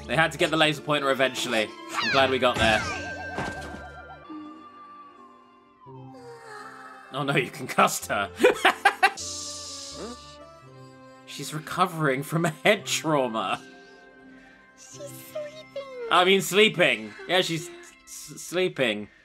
They had to get the laser pointer eventually. I'm glad we got there. Oh no, you concussed her. She's recovering from a head trauma. She's sleeping. I mean, sleeping. Yeah, she's sleeping.